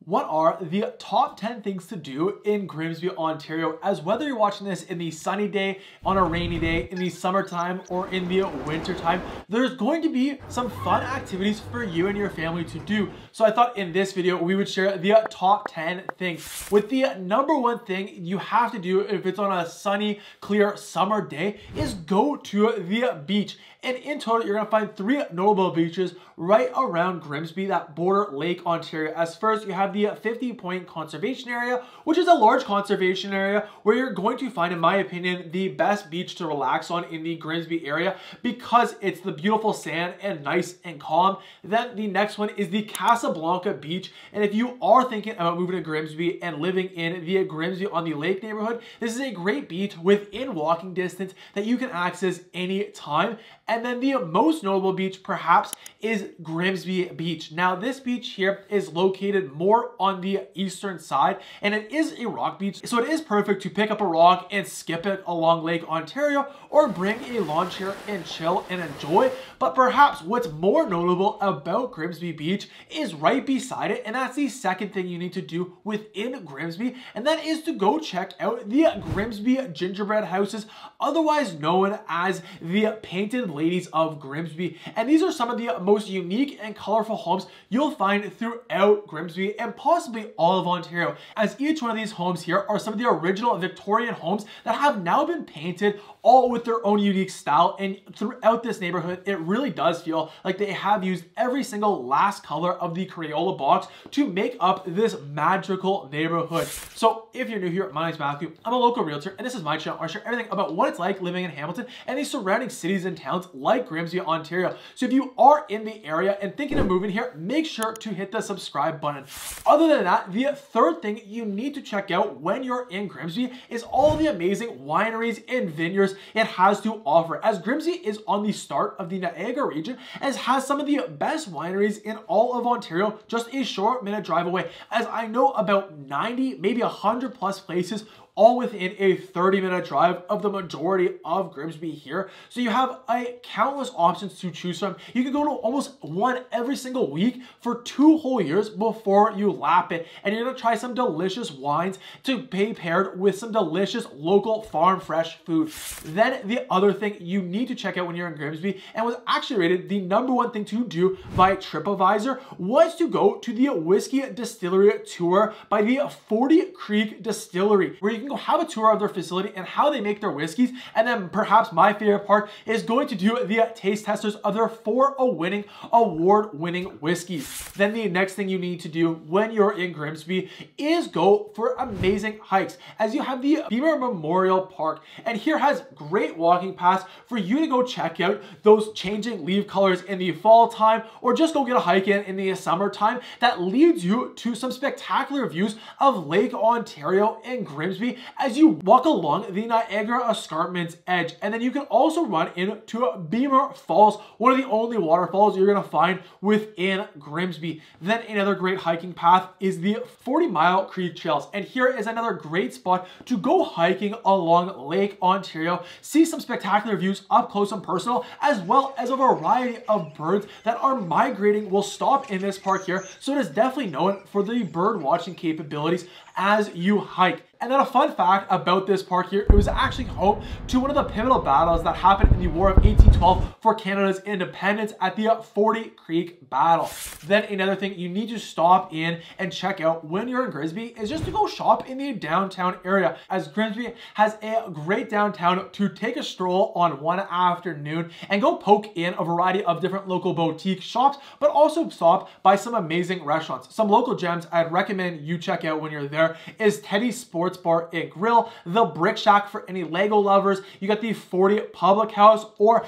What are the top 10 things to do in Grimsby, Ontario? As whether you're watching this in the sunny day, on a rainy day, in the summertime, or in the winter time, there's going to be some fun activities for you and your family to do. So I thought in this video, we would share the top 10 things. With the number one thing you have to do if it's on a sunny, clear summer day is go to the beach. And in total, you're gonna find 3 notable beaches right around Grimsby that border Lake Ontario. As first, you have the 50 Point Conservation Area, which is a large conservation area where you're going to find, in my opinion, the best beach to relax on in the Grimsby area because it's the beautiful sand and nice and calm. Then the next one is the Casablanca Beach. And if you are thinking about moving to Grimsby and living in the Grimsby on the Lake neighborhood, this is a great beach within walking distance that you can access any time. And then the most notable beach perhaps is Grimsby Beach. Now this beach here is located more on the eastern side and it is a rock beach. So it is perfect to pick up a rock and skip it along Lake Ontario or bring a lawn chair and chill and enjoy. But perhaps what's more notable about Grimsby Beach is right beside it, and that's the second thing you need to do within Grimsby, and that is to go check out the Grimsby gingerbread houses, otherwise known as the Painted Ladies of Grimsby. And these are some of the most unique and colorful homes you'll find throughout Grimsby and possibly all of Ontario, as each one of these homes here are some of the original Victorian homes that have now been painted all with their own unique style. And throughout this neighborhood, it really does feel like they have used every single last color of the Crayola box to make up this magical neighborhood. So if you're new here, my name's Matthew. I'm a local realtor and this is my channel where I share everything about what it's like living in Hamilton and the surrounding cities and towns like Grimsby, Ontario. So if you are in the area and thinking of moving here, make sure to hit the subscribe button. Other than that, the third thing you need to check out when you're in Grimsby is all the amazing wineries and vineyards it has to offer, as Grimsby is on the start of the Niagara region and has some of the best wineries in all of Ontario just a short minute drive away, as I know about 90, maybe 100 plus places all within a 30-minute drive of the majority of Grimsby here. So you have countless options to choose from. You can go to almost one every single week for 2 whole years before you lap it. And you're gonna try some delicious wines to be paired with some delicious local farm fresh food. Then the other thing you need to check out when you're in Grimsby, and was actually rated the #1 thing to do by TripAdvisor, was to go to the whiskey distillery tour by the 40 Creek Distillery, where you can go have a tour of their facility and how they make their whiskeys. And then perhaps my favorite part is going to do the taste testers of their 4 award-winning whiskeys. Then the next thing you need to do when you're in Grimsby is go for amazing hikes, as you have the Beamer Memorial Park, and here has great walking paths for you to go check out those changing leaf colors in the fall time, or just go get a hike in the summertime that leads you to some spectacular views of Lake Ontario and Grimsby as you walk along the Niagara Escarpment's edge. And then you can also run into Beamer Falls, one of the only waterfalls you're gonna find within Grimsby. Then another great hiking path is the 40 Mile Creek Trails. And here is another great spot to go hiking along Lake Ontario, see some spectacular views up close and personal, as well as a variety of birds that are migrating will stop in this park here. So it is definitely known for the bird watching capabilities as you hike. And then a fun fact about this park here, it was actually home to one of the pivotal battles that happened in the War of 1812 for Canada's independence at the 40 Creek Battle. Then another thing you need to stop in and check out when you're in Grimsby is just to go shop in the downtown area, as Grimsby has a great downtown to take a stroll on one afternoon and go poke in a variety of different local boutique shops, but also stop by some amazing restaurants. Some local gems I'd recommend you check out when you're there is Teddy's Sports Bar and Grill, the Brick Shack for any Lego lovers, you got the 40 Public House, or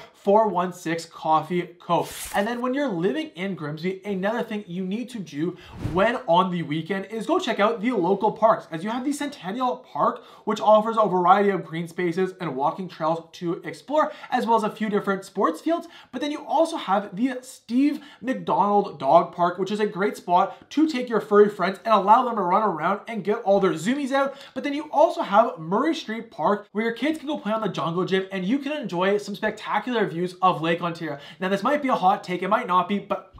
416 Coffee Co. And then when you're living in Grimsby, another thing you need to do when on the weekend is go check out the local parks, as you have the Centennial Park, which offers a variety of green spaces and walking trails to explore, as well as a few different sports fields. But then you also have the Steve McDonald Dog Park, which is a great spot to take your furry friends and allow them to run around and get all their zoomies out. But then you also have Murray Street Park, where your kids can go play on the jungle gym and you can enjoy some spectacular views of Lake Ontario. Now this might be a hot take, it might not be, but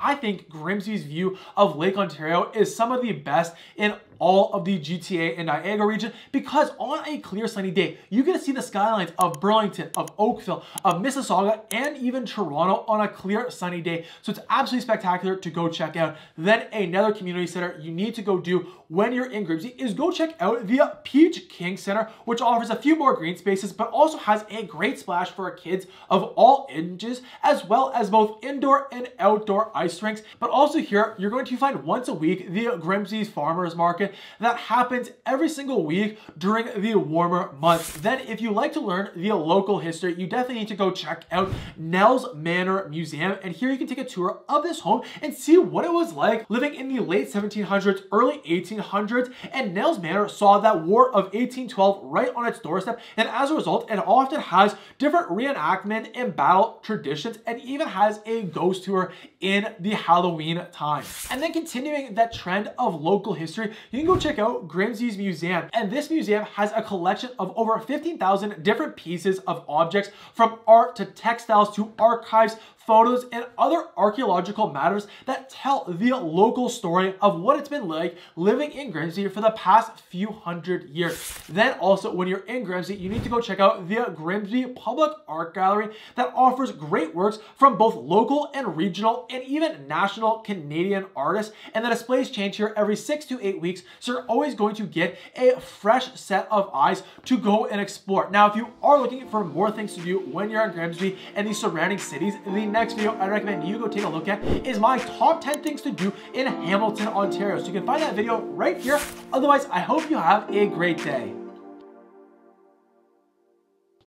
I think Grimsby's view of Lake Ontario is some of the best in all of the GTA and Niagara region, because on a clear sunny day, you get to see the skylines of Burlington, of Oakville, of Mississauga, and even Toronto on a clear sunny day. So it's absolutely spectacular to go check out. Then another community center you need to go do when you're in Grimsby is go check out the Peach King Center, which offers a few more green spaces, but also has a great splash for kids of all ages, as well as both indoor and outdoor ice rinks. But also here, you're going to find once a week the Grimsby's Farmers Market that happens every single week during the warmer months. Then if you like to learn the local history, you definitely need to go check out Nell's Manor Museum. And here you can take a tour of this home and see what it was like living in the late 1700s, early 1800s. And Nell's Manor saw that War of 1812 right on its doorstep. And as a result, it often has different reenactment and battle traditions, and even has a ghost tour in the Halloween time. And then continuing that trend of local history, you can go check out Grimsby's Museum. And this museum has a collection of over 15,000 different pieces of objects, from art to textiles to archives, photos, and other archaeological matters that tell the local story of what it's been like living in Grimsby for the past few hundred years. Then also, when you're in Grimsby, you need to go check out the Grimsby Public Art Gallery that offers great works from both local and regional and even national Canadian artists. And the displays change here every 6 to 8 weeks, so you're always going to get a fresh set of eyes to go and explore. Now, if you are looking for more things to do when you're in Grimsby and the surrounding cities, the next video I recommend you go take a look at is my top 10 things to do in Hamilton, Ontario. So you can find that video right here. Otherwise, I hope you have a great day.